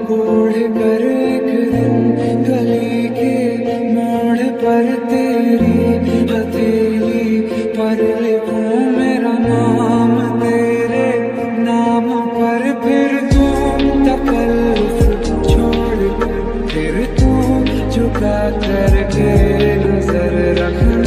बूढ़ कर एक दिन गली के मोड़ पर तेरी हथेली पर लिखूं मेरा नाम तेरे नाम पर। फिर तू तकल्लुफ़ छोड़ कर फिर तू झुका करके नजर रखना।